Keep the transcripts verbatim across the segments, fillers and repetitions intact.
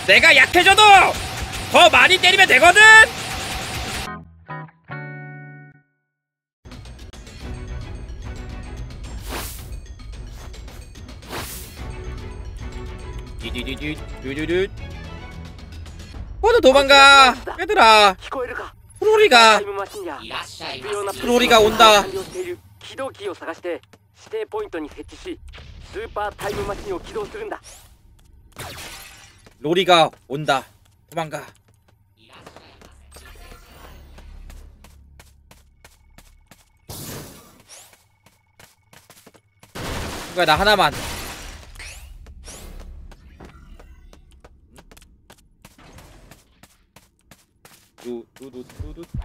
내가 약해져도 더 많이 때리면 되거든. 디디디디디디디. 모두 도망가. 얘들아, 프로리가 프로리가 온다. 로리가 온다. 도망가. 누가 나 하나만. 두두두두두.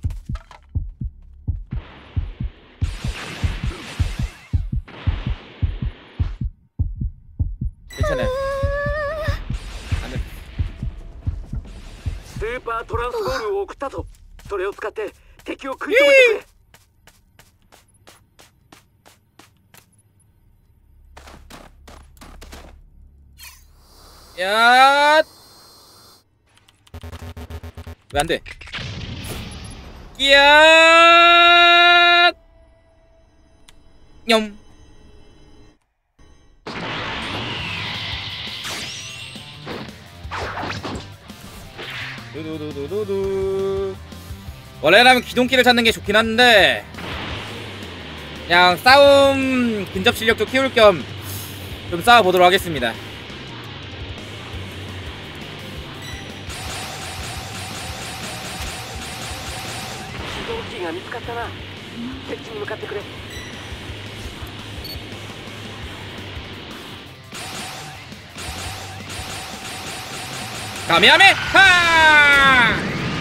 괜찮아요. 안돼. スーパートランスボールを送ったと。それを使って敵を食い止めてくれ。 야! 왜 안 돼? 야! 냠. 두두두두두. 원래라면 기동기를 찾는 게 좋긴 한데 그냥 싸움 근접 실력도 키울 겸 좀 싸워보도록 하겠습니다. 가미야메 하!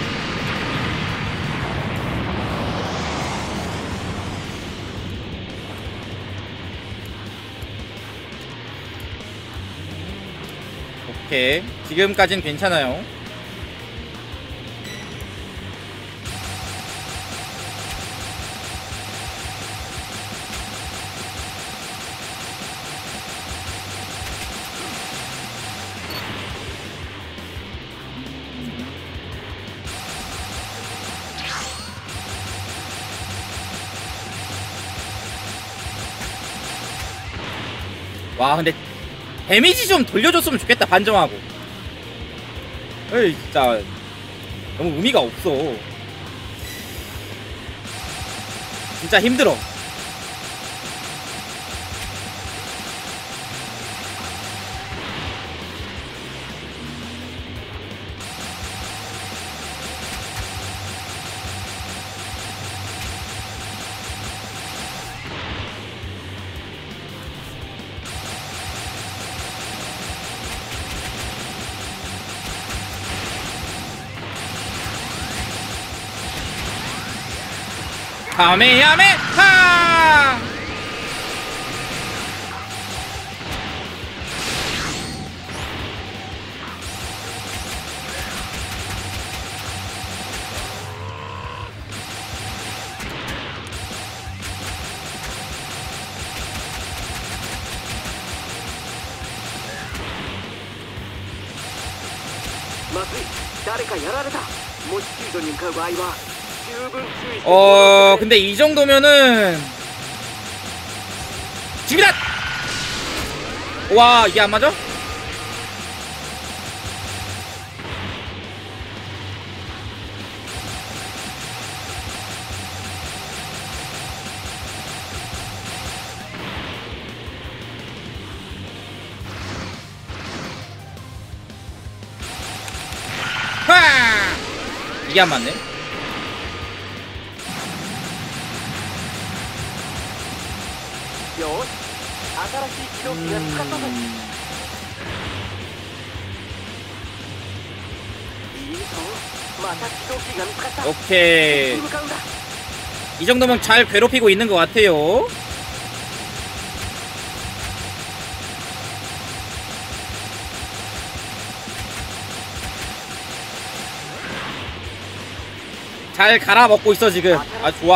오케이, 지금까진 괜찮아요. 와, 근데 데미지 좀 돌려줬으면 좋겠다. 반점하고. 에이, 진짜 너무 의미가 없어. 진짜 힘들어. 카메야메 하! 어, 근데 이 정도면은 죽이다! 와, 이게 안 맞아? 하! 이게 안 맞네. 음... 오케이, 이 정도면 잘 괴롭히고 있는 것 같아요. 잘 갈아먹고 있어 지금. 아, 좋아.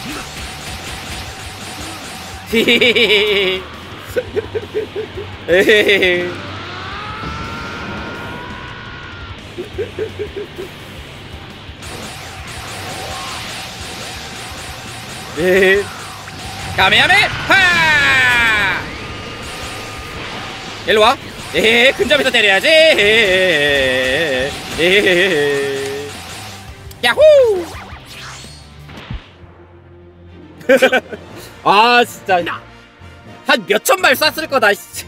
히히히히. 에헤헤. 네. 가메야메 파! 일로 와. 에 근접에서 때려야지. 에헤헤헤. 에헤헤헤. 야호! 아 진짜 한 몇천 발 쐈을 거다. 씨.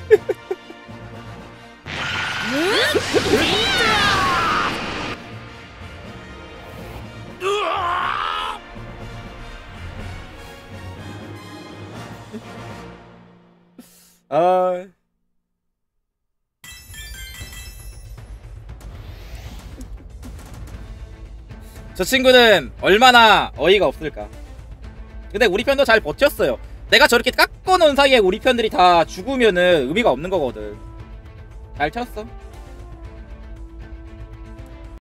아. 저 친구는 얼마나 어이가 없을까. 근데 우리 편도 잘 버텼어요. 내가 저렇게 깎아놓은 사이에 우리 편들이 다 죽으면은 의미가 없는 거거든. 잘 쳤어.